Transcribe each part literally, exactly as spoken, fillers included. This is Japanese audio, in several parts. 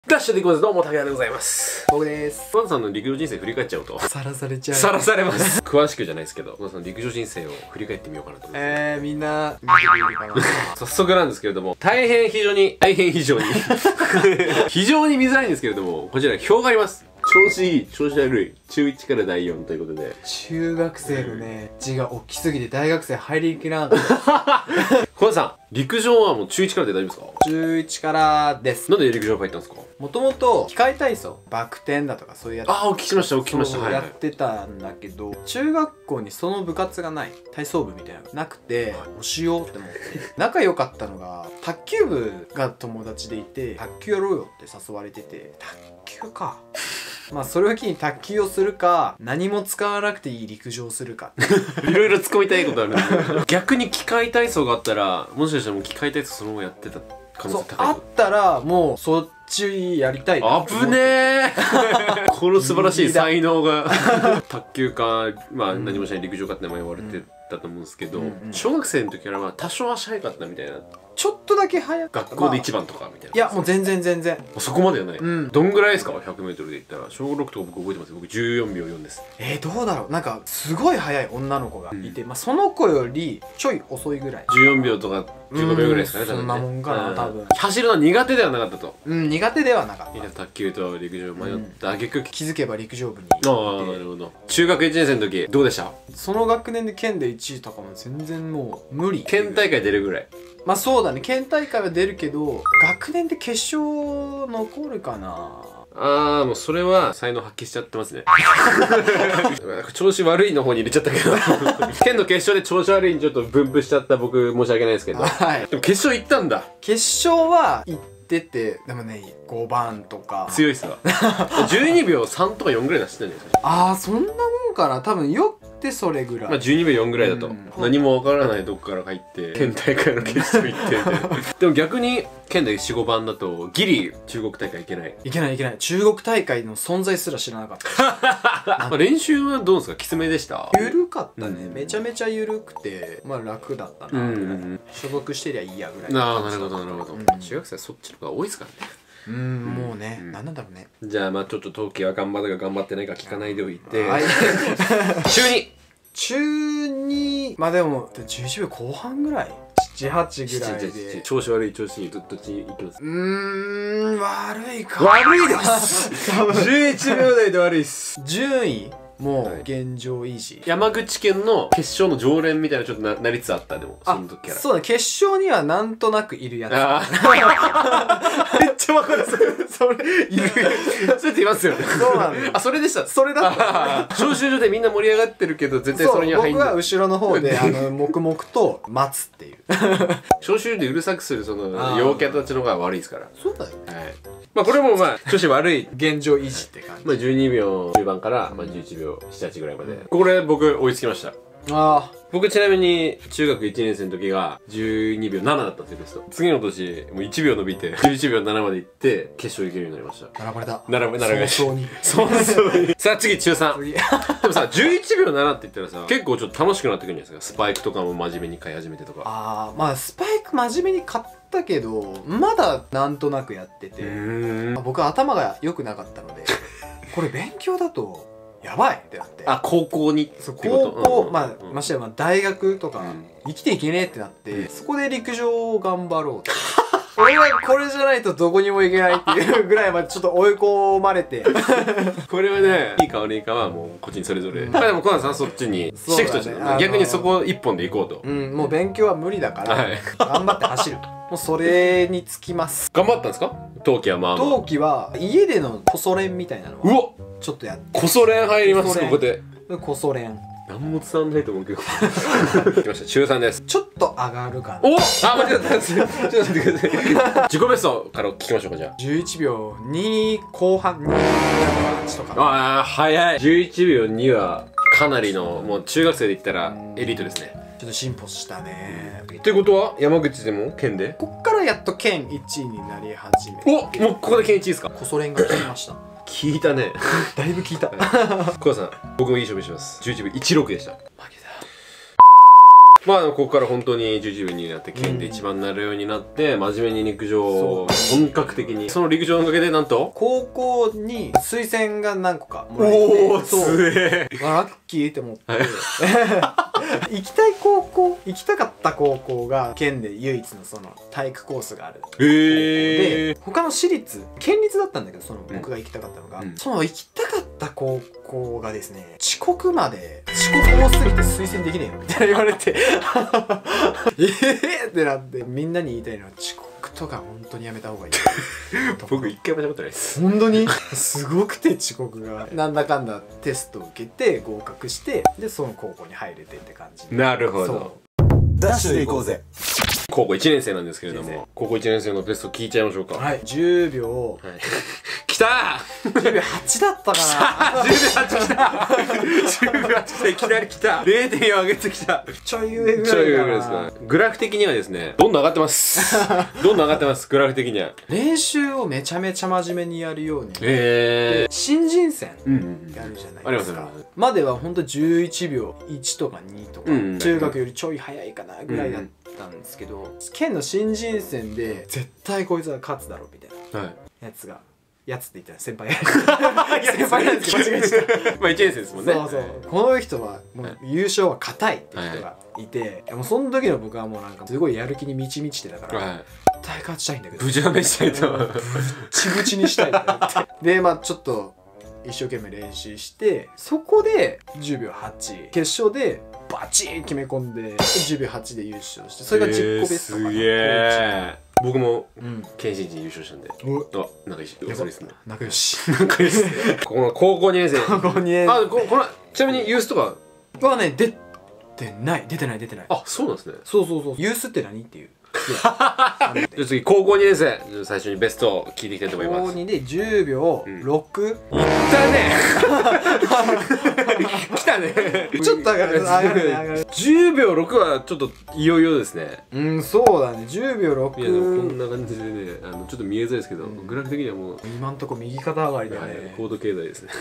ダッシュでいきます。どうも、竹谷でございます。 僕です。 小田さんの陸上人生振り返っちゃうとさらされちゃう。 さらされます。詳しくじゃないですけど、小田さんの陸上人生を振り返ってみようかなと思います。 えー、みんな見てくれるかな。 早速なんですけれども、大変非常に、大変非常に、非常に見づらいんですけれども、こちら表があります。調子いい、調子悪い、中いちからだいよんということで。 中学生のね、字が大きすぎて大学生入りきらなかった。 小田さん、陸上はもう中いちからで大丈夫ですか？ 中いちからです。 なんで陸上入ったんですか？ もともと機械体操、バク転だとかそういうやつ。 ああ、お聞きしました、お聞きしました。 やってたんだけど、中学校にその部活がない、体操部みたいなのがなくて、どうしようって思って。仲良かったのが、卓球部が友達でいて、卓球やろうよって誘われてて、卓球か。まあそれを機に卓球をするか、何も使わなくていい陸上をするか。 いろいろ突っ込みたいことあるんですけど、逆に機械体操があったら、もしかしたらもう機械体操そのままやってた可能性高い。 あったら、もうそっちやりたい。 あぶねえこの素晴らしい才能が。卓球か、まあ何もしない陸上かって名前言われてたと思うんですけど、小学生の時からまあ多少足早かったみたいな。 ちょっとだけ早かった。 学校で一番とかみたいな。 いや、もう全然全然。 そこまではない。 うん。 どんぐらいですか ?ひゃくメートル で言ったら。小ろくとか僕覚えてますよ。僕じゅうよんびょうよんです。 えー、どうだろう。なんか、すごい速い女の子がいて、まあその子よりちょい遅いぐらい。 じゅうよんびょうとかじゅうごびょうぐらいですかね、 そんなもんかな、多分。 走るのは苦手ではなかったと。 うん、苦手ではなかった。 卓球と陸上迷った挙句、 気づけば陸上部に。 ああ、なるほど。中学いちねん生の時、どうでした？ その学年で県でいちいとかも全然もう無理。 県大会出るぐらい。 まあそうだね、県大会は出るけど、学年で決勝残るかな。 ああ、もうそれは才能発揮しちゃってますね。調子悪いの方に入れちゃったけど。県の決勝で調子悪いにちょっと分布しちゃった僕申し訳ないですけど。 はい。 でも決勝行ったんだ。 決勝は行ってて、でもね、ごばんとか。 強いっすわ。じゅうにびょうさんとかよんぐらい出してたんじゃないですか。 ああ、そんなもんかな。多分よってそれぐらい。 まあじゅうにびょうよんぐらいだと。 うん、 何もわからないとこから入って、県大会の決勝行ってみたいな。でも逆に、県でよん、ごばんだと、ギリ中国大会行けない。 いけないいけない。中国大会の存在すら知らなかった。 まあ練習はどうですか？きつめでした？ ゆるかったね。めちゃめちゃゆるくて、まあ楽だったな。所属してりゃいいやぐらい。 ああ、なるほどなるほど。中学生はそっちの方が多いですからね。 うん、もうね、何なんだろうね。 じゃあまあちょっと冬季は頑張ったか頑張ってないか聞かないでおいて。 はい。 中に中に、まあでも、じゅういちびょう後半ぐらいなな、はちぐらいで。 調子悪い調子いいどっち行きます？ うーん、悪いか。 悪いですじゅういちびょうだいで悪いっす。 順位もう現状維持。 山口県の決勝の常連みたいなちょっと な, なりつつあった。でもその時からそうだ、決勝にはなんとなくいるやつ。 あめっちゃわかる。それそれいるそうやっていますよね。 そうなんだ。 あ、それでした。 それだった。 招集所でみんな盛り上がってるけど絶対それには入んない。 僕は後ろの方であの黙々と待つっていう。 招集所でうるさくするその陽キャたちの方が悪いですから。 そうだよ。 はい。まあこれもまあ調子悪い現状維持って感じ。 まあじゅうにびょう中盤からまあじゅういちびょうなな、はちぐらいまで。これ僕追いつきました。 ああ。 僕ちなみに中学いちねん生の時がじゅうにびょうななだったんですよ、ベスト。次の年もういちびょう伸びてじゅういちびょうななまで行って決勝行けるようになりました。 並ばれた。 並べ並べ早々に。 早々に。さあ次中さん。 次。 でもさじゅういちびょうななって言ったらさ結構ちょっと楽しくなってくるんじゃないですか。スパイクとかも真面目に買い始めてとか。 ああ、まあスパイク真面目に買ったけどまだなんとなくやってて、僕は頭が良くなかったのでこれ勉強だとやばいってなって。 あ、高校にそう、高校、まあ、ましてや、まあ、大学とか、生きていけねえってなって、そこで陸上を頑張ろうと。俺はこれじゃないとどこにも行けないっていうぐらいまでちょっと追い込まれて。 これはね、いいか悪いかはもう個人それぞれ。まあでも、コナンさんそっちにシフトして、逆にそこ一本で行こうと。 うん、もう勉強は無理だから、頑張って走る。もうそれにつきます。 頑張ったんですか？冬季はまあ。 冬季は、家でのコソ練みたいなのうわちょっとやって。 コソ練入ります、ここで。 コソ練。 何も伝わんないと思うけど。来ました、中さんです。 ちょっと上がるかな。 おあ、間違った。ちょっと待ってください。自己ベストから聞きましょうか、じゃあ。 じゅういちびょうに後半、に、はちとか。 ああ、早い。じゅういちびょうには、かなりの、もう中学生で言ったら、エリートですね。 ちょっと進歩したね。 ってことは、山口でも県でこっからやっと県いちいになり始めて。 おもうここで県いちいですか？ コソ練が決めました。 聞いたね。 だいぶ聞いた。 コウさん、僕もいい勝負します。じゅういちびょういちろくでした。負けまあここから本当にじゅういちびょうになって県で一番になるようになって、真面目に陸上を本格的に、その陸上のおかげでなんと高校に推薦が何個かもらえて、 おおすげえ、 ラッキーって思って、行きたい高校行きたかった高校が県で唯一のその体育コースがある高校で、他の私立県立だったんだけど、その僕が行きたかったのが、うん、その行きたかった高校がですね、遅刻まで遅刻多すぎて推薦できねえよみたいな言われてええってなって、みんなに言いたいのは遅刻とか本当にやめた方がいい僕一回もしたことないです。 本当にすごくて遅刻がなんだかんだテストを受けて合格して、でその高校に入れてって感じ。 なるほど、 ダッシュで行こうぜ。 高校いちねん生なんですけれども、高校いちねん生のベスト聞いちゃいましょうか。 はい、じゅうびょう、はい、 きたーじゅうびょうはちだったかな。 じゅうびょうはちきたじゅうびょうはちきた、いきなりきた れいてんよん 上げてきた。 ちょい上ぐらいかな。 ちょい上ぐらいですかね。グラフ的にはですね、どんどん上がってますどんどん上がってます、グラフ的には。 練習をめちゃめちゃ真面目にやるように、 えー、 新人戦やるじゃないですか。まではほんとじゅういちびょういちとかにとか、中学よりちょい早いかなぐらいだったんですけど、県の新人戦で絶対こいつは勝つだろうみたいなやつが、やつって言ったら先輩先輩なんですけど間違えちゃったまあいちねん生ですもんね。 そうそう、この人はもう優勝は硬いって人がいて、もうその時の僕はもうなんかすごいやる気に満ち満ちてたから、絶対勝ちたいんだけど、 ぶちはめしたいと、ぶちぶちにしたいって言ってで、まあちょっと一生懸命練習して、そこでじゅうびょうはち、決勝でバチーン決め込んでじゅうびょうはちで優勝して、それがじゅっこベストかな。 すげえ。僕も県新人優勝したんで、あ、仲良し、そうですね。 仲良し。 仲良し。ここの高校にねん生。 高校にねん。 あ、ここのちなみにユースとかはね、出てない、出てない、出てない。 あ、そうなんですね。 そうそうそう。ユースって何っていう。 じゃあ次高校にねん生、最初にベストを聞いていきたいと思います。 高校にでじゅうびょうろく。いったね。来たね。 ちょっと上がる、上がるね、上がる。 じゅうびょうろくはちょっといよいよですね。 うん、そうだね。じゅうびょうろく。 いやでもこんな感じでね、あのちょっと見えづらいですけど、グラフ的にはもう今んとこ右肩上がりだね。 高度経済ですね。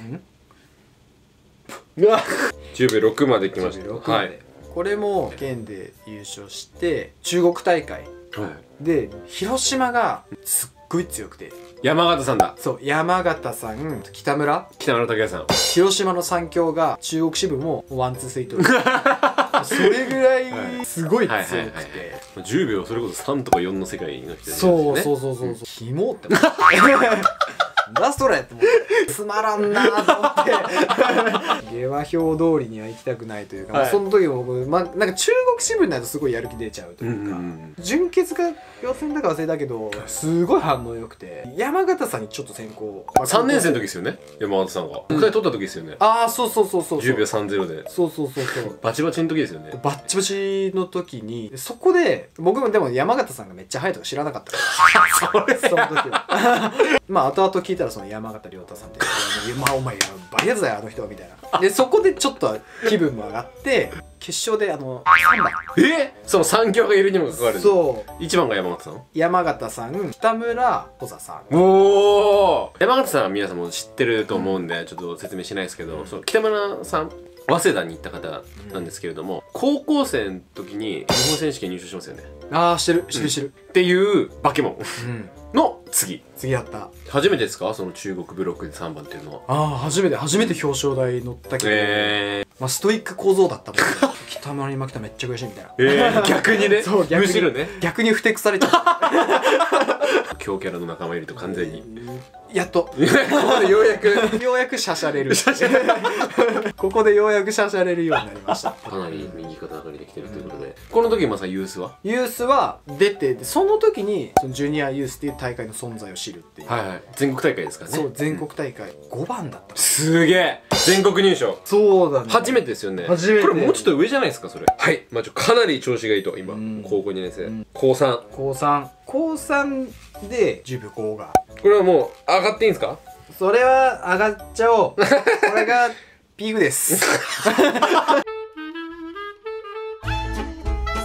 うわ、じゅうびょうろくまで来ました。はい。 これも県で優勝して中国大会で広島がすっごい強くて、 山形さんだ。 そう、山形さん、北村北村拓哉さん、 広島の三強が中国支部もワンツースリーとそれぐらいすごい強くて、 じゅうびょうそれこそさんとかよんの世界の人ですね。 そうそうそうそう、キモって思ってダストレって思ってつまらんなーと思って下馬評通りには行きたくないというか、はい、その時も僕、まあ、なんか中国支部になるとすごいやる気出ちゃうというか、準決が予選だか忘れたけどすごい反応良くて、山形さんにちょっと先行、 まあ、さんねん生の時ですよね、山形さんが国体取った時ですよね。 ああ、そうそうそうそう、 じゅうびょうさんゼロで、 そうそうそうそう、 バチバチの時ですよね。 バッチバチの時に、そこで僕もでも山形さんがめっちゃ速いとか知らなかったからその時はまあ後々聞いたらその山形亮太さんって「まあお前やばいやつだよあの人は」みたいな。でそこでちょっと気分も上がって決勝であのさんばん、 えその三強がいるにもかかわらず、そういちばんが山形さん、 山形さん、北村小座さん。 おお、山形さんは皆さんも知ってると思うんでちょっと説明しないですけど、その北村さん早稲田に行った方なんですけれども、高校生の時に日本選手権入賞しますよね。 ああ、してるしてるしてるっていう化け物の次次やった。 初めてですか、その中国ブロックでさんばんっていうのは。 ああ、初めて初めて表彰台乗ったけど、えー、まあストイック構造だったもん北村に負けたらめっちゃ悔しいみたいな。えー、逆にねそう、逆にむしろね、逆にふてくされちゃった強キャラの仲間いると完全にやっとここでようやくようやくしゃしゃれるここでようやくしゃしゃれるようになりました。 かなり右肩上がりできてるということで、この時まさユースはユースは出て、その時にそのジュニアユースっていう大会の存在を知るっていう、 はいはい、全国大会ですからね。 そう、全国大会ごばんだった。 すげえ、全国入賞。 そうだね、 初めてですよね。 初めて。 これもうちょっと上じゃないですかそれ。はい、まあちょかなり調子がいいと今、高校にねん生、高さん高さん高さんでじゅうびょうごが、 これはもう上がっていいんですか。 それは上がっちゃおうこれがピークです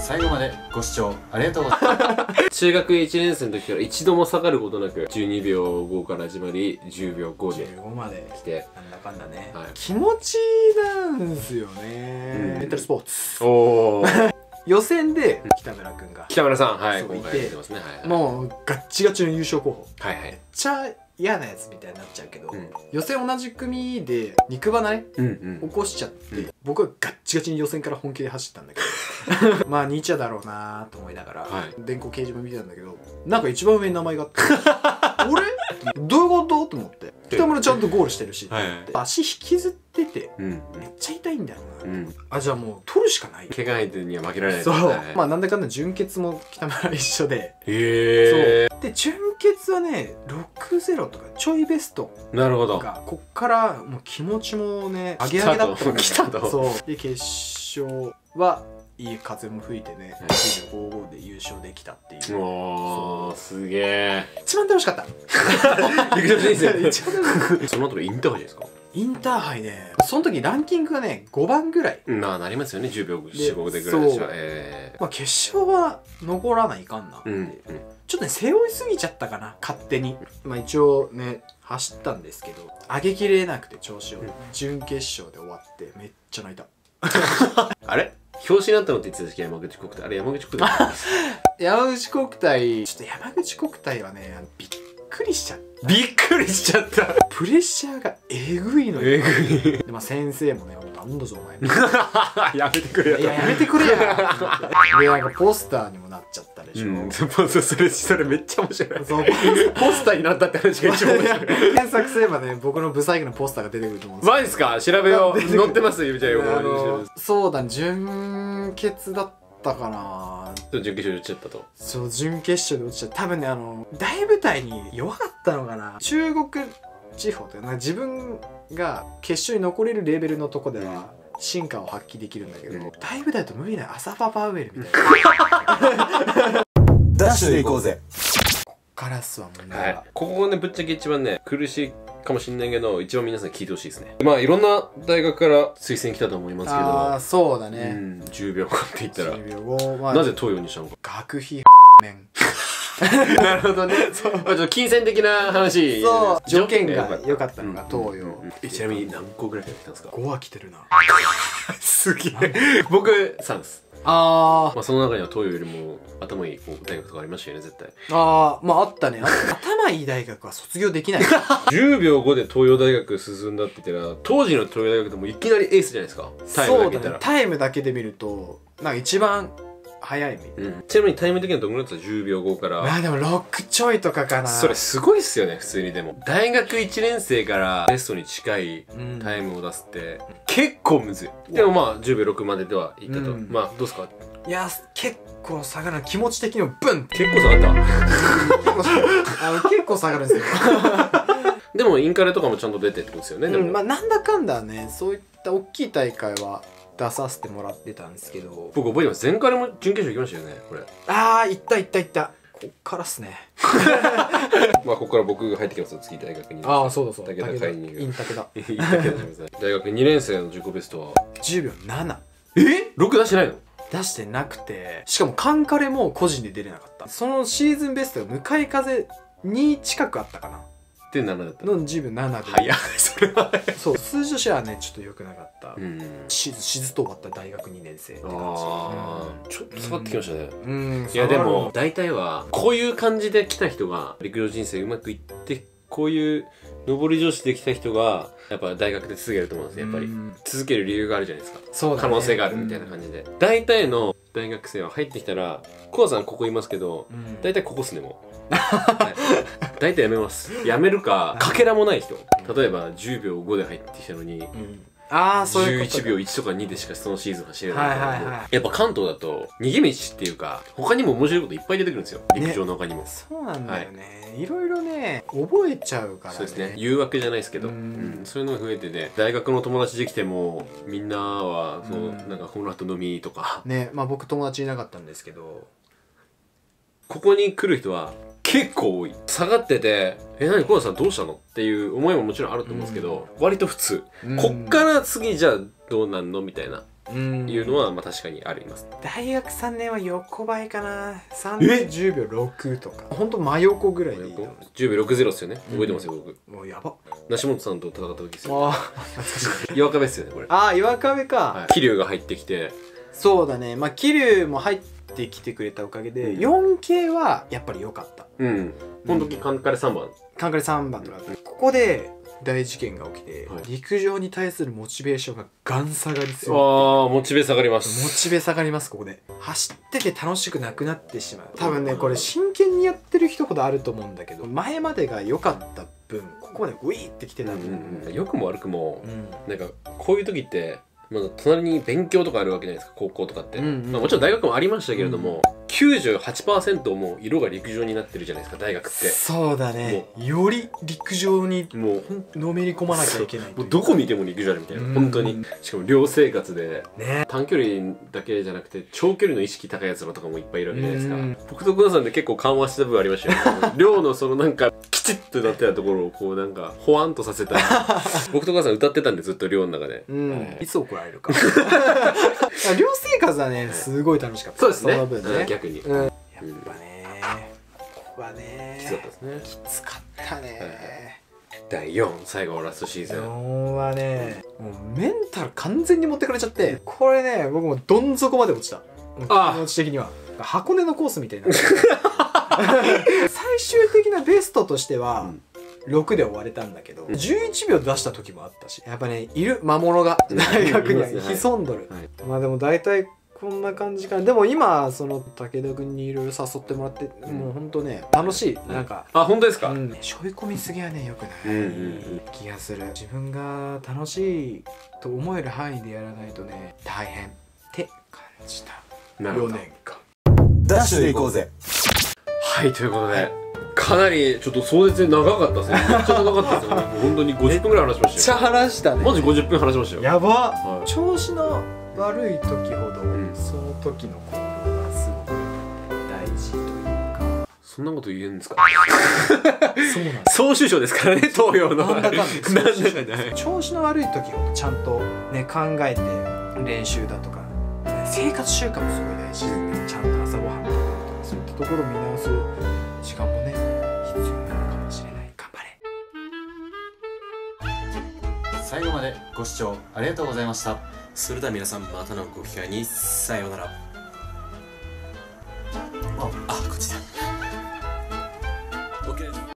最後までご視聴ありがとうございます。 中学いちねん生の時から一度も下がることなくじゅうにびょうごから始まりじゅうびょうごでじゅうごまで来て、 なんだかんだね、 はい、 気持ちいいなんすよね、うん、メンタルスポーツ。 おー予選で北村君が北村さん、はい、 そう今回出てますね。はいはい、 もうガッチガチの優勝候補、 はいはい、 めっちゃ嫌なやつみたいになっちゃうけど、 うん、 予選同じ組で肉離れ、 うんうん、 起こしちゃって、うん、僕はガッチガチに予選から本気で走ったんだけどまあに茶だろうなと思いながら、はい、電光掲示板見てたんだけど、なんか一番上に名前があって俺どういうことと思って、北村ちゃんとゴールしてるしって思って、はい、足引きずってて、うん、めっちゃ痛いんだよな、うん、あ、じゃあもう取るしかない、 怪我相手には負けられない、 そう、はい、まあなんだかんだ準決も北村一緒で、 へえ、 そうで準決はねろくたいゼロとかちょいベストが、 なるほど、 こっからもう気持ちもね上げ上げだったんだ来たと、 そうで決勝はいい風も吹いてね、じゅうびょうごじゅうごで優勝できたっていう。 おー、すげえ。 一番楽しかった。 陸上人生一番楽しい。その後インターハイですか？ インターハイね、その時ランキングがねごばんぐらい。 まあなりますよね、じゅうびょうご、じゅうごでぐらいでしょ。えー、まあ決勝は残らないかんなって、うんうん、ちょっとね背負いすぎちゃったかな勝手に。まあ一応ね走ったんですけど上げきれなくて調子を、うん、準決勝で終わってめっちゃ泣いた。 あれ？表紙になったのって言ってた時山口国体、あれ山口国体山口国体、ちょっと山口国体はねびっくりしちゃった。 びっくりしちゃった。 プレッシャーがえぐいのよ。えぐい。でまあ先生もね、なんだぞお前やめてくれよ。 いややめてくれよ。でなんかポスターにもなっちゃったでしょ。うん、 それそれめっちゃ面白い。そうポスターになったって話が一番面白い。 検索すればね僕のブサイクのポスターが出てくると思うんです。 マジですか？調べよう。載ってますよじゃあ横に。 そうだ、準決だったかな。 準決勝で落ちちゃったと。 そう準決勝で落ちちゃった。多分ねあの大舞台に弱かったのかな。中国地方ってなんか自分が決勝に残れるレベルのとこでは進化を発揮できるんだけど、うん、大舞台だと無理だよ。朝パパウェルみたいな。 ダッシュで行こうぜ。 こっからっすわ問題は、 はい、ここがねぶっちゃけ一番ね苦しいかもしんないけど一番皆さん聞いてほしいですね。まあいろんな大学から推薦来たと思いますけど、 ああそうだね、 うん、じゅうびょうごって言ったらじゅうびょうご、まあ、 なぜ東洋にしたのか。 学費面なるほどね。そう、まあ、ちょっと金銭的な話。 そう条件が良かったのが東洋、うんうん、ちなみに何個ぐらい来たんですか？ ごは来てるな。 すげえ。僕さんです。 あー、 まあその中には東洋よりも頭いい大学とかありましたよね絶対。 ああまああったね。頭いい大学は卒業できない。 じゅうびょうごで東洋大学進んだって言ったら当時の東洋大学でもいきなりエースじゃないですか。タイムだけ見たら。そうだね、タイムだけで見るとなんか一番早いみたいな、うん、ちなみにタイム的にはどのぐらいだったらじゅうびょうごから。 まあでもろくちょいとかかな。 それすごいっすよね普通に。でも大学いちねん生からベストに近いタイムを出すって、うん、結構むずい。でもまあじゅうびょうろくまでではいったと、うん、まあどうすか？ いや結構下がる。気持ち的にもブン結構下がったあの結構下がるんですよ。 でもインカレとかもちゃんと出てってことですよね。でも、 うん、まあなんだかんだねそういった大きい大会は出させてもらってたんですけど、 僕覚えてます。前回も準決勝行きましたよねこれ。 ああ行った行った行った。こっからっすね。 まあここから僕が入ってきますよ次大学に。 ああそうだそうだ。武田会入インタクだ。 インタクだ。大学にねん生の自己ベストはじゅうびょうなな。 えろく出してないの？ 出してなくて、しかもカンカレも個人で出れなかった。そのシーズンベストが向かい風に近くあったかな。 でななだったのじゅうびょうななで。 早い。それはそう数字としてはねちょっと良くなかった。 うん、 ししずと終わった大学にねん生って感じ。 あ、うん、ちょっと下がってきましたね。 うん、うん、 いやでも大体はこういう感じで来た人が陸上人生うまくいってこういう上り調子できた人がやっぱ大学で続けると思うんですよ。やっぱり続ける理由があるじゃないですか。そうだね、可能性があるみたいな感じで、うん、大体の大学生は入ってきたらコアさんここいますけど、うん、大体ここっすねもう、はい、大体やめます。やめるかかけらもない人、例えばじゅうびょうごで入ってきたのに、うん、ああそういうことじゅういちびょういちとかにでしかそのシーズン走れないから、はいはい、やっぱ関東だと逃げ道っていうか他にも面白いこといっぱい出てくるんですよ、陸上の他にも、ね、そうなんだよね、はい、いろいろね覚えちゃうからね。そうですね、誘惑じゃないですけど、うん、うん、そういうのが増えてね、大学の友達できてもみんなはそう、うん、なんかこの後飲みとかね、まあ僕友達いなかったんですけど、ここに来る人は結構多い。下がってて「え、何コアさんどうしたの?」っていう思いももちろんあると思うんですけど、うん、割と普通、うん、こっから次じゃあどうなんのみたいないうのはまあ確かにあります。 大学さんねんは横ばいかな。さんびじゅうびょうろくとかほんと真横ぐらいでいいの。 じゅうびょうろくじゅうですよね。覚えてますよ僕。 もうやば。 梨本さんと戦った時ですよ。 ああ懐かしい。 岩壁ですよねこれ。 ああ岩壁か。 桐生が入ってきて。 そうだね。まあ桐生も入ってきてくれたおかげで よんケー はやっぱり良かった。 うん。この時カンカレさんばん。 カンカレさんばんとかここで大事件が起きて、はい、陸上に対するモチベーションがガン下がりする。 ああモチベ下がります。 モチベ下がります。ここで走ってて楽しくなくなってしまう。多分ねこれ真剣にやってる人ほどあると思うんだけど、前までが良かった分ここでウィーってきてたんだ、 うんうん、良くも悪くも、うん、なんかこういう時ってまだ隣に勉強とかあるわけじゃないですか高校とかって、うんうん、まあ、もちろん大学もありましたけれども、うん、きゅうじゅうはちパーセント もう色が陸上になってるじゃないですか大学って。 そうだね。より陸上にもうのめり込まなきゃいけない。 もうどこ見ても陸上あるみたいな、うん、本当に。しかも寮生活で、ね、短距離だけじゃなくて長距離の意識高いやつらとかもいっぱいいるわけじゃないですか、うん、僕と久野さんで結構緩和した部分ありましたよ寮のそのなんかきちっとなってたところをこうなんかほわんとさせた僕と久野さん歌ってたんでずっと寮の中で、うん、はい、いつ怒られるか寮生活はねすごい楽しかった。 そうですね、 その分ね逆に、 うん、やっぱねここはねきつかったですね。 きつかったね、はい、 だいよん最後ラストシーズンよんはねもうメンタル完全に持ってかれちゃって、これね僕もどん底まで落ちた。気持ち的には箱根のコースみたいな最終的なベストとしては、うん、ろくで終われたんだけどじゅういちびょう出した時もあったし、やっぱねいる魔物が大学には潜んどる、はいはい、まあでも大体こんな感じかな。でも今その武田君にいろいろ誘ってもらって、うん、もうほんとね楽しい、なんかあ本当ですか、 うん、背負い込みすぎはねよくない、うんうんうん、気がする。自分が楽しいと思える範囲でやらないとね大変って感じたよねんかん。 ダッシュで行こうぜ。 はいということで、はい、かなりちょっと壮絶に長かったですね。めっちゃ長かったですよね。もう本当にごじゅっぷんぐらい話しましたよ。 めっちゃ話したね。 マジごじゅっぷん話しましたよ。 やば、はい、調子の悪い時ほど、うん、その時の行動がすごく大事というか。 そんなこと言えるんですかそうなんです。 総主将ですからね東洋の。 なんだかんだ調子の悪い時ほどちゃんとね考えて練習だとか生活習慣もすごい大事ですね。ちゃんと朝ごはんとかそういったところを見直す時間もね必要なのかもしれない。頑張れ。最後までご視聴ありがとうございました。 それでは皆さんまたのご機会にさようなら。あ、あこっちだ。